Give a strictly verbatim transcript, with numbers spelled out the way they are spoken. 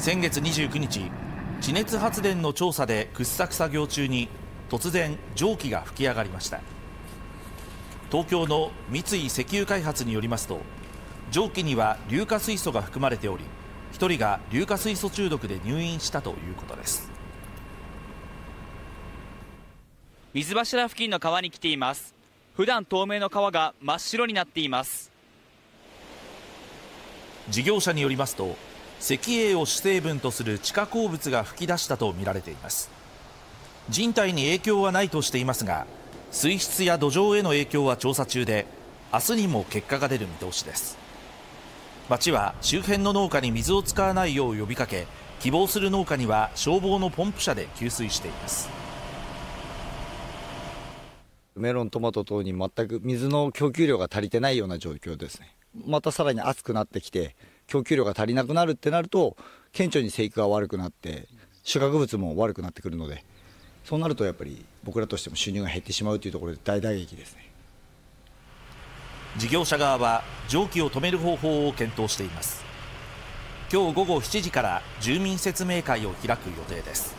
先月にじゅうくにち、地熱発電の調査で掘削作業中に突然蒸気が噴き上がりました。東京の三井石油開発によりますと、蒸気には硫化水素が含まれており、ひとりが硫化水素中毒で入院したということです。 水柱付近の川に来ています。普段透明の川が真っ白になっています。 事業者によりますと、石英を主成分とする地下鉱物が噴き出したとみられています。人体に影響はないとしていますが、水質や土壌への影響は調査中で、明日にも結果が出る見通しです。町は周辺の農家に水を使わないよう呼びかけ、希望する農家には消防のポンプ車で給水しています。 メロン、トマト等に全く水の供給量が足りてないような状況ですね。またさらに暑くなってきて、供給量が足りなくなるってなると、顕著に生育が悪くなって、収穫物も悪くなってくるので、そうなるとやっぱり僕らとしても収入が減ってしまうというところで大打撃ですね。 事業者側は蒸気を止める方法を検討しています。今日午後しちじから住民説明会を開く予定です。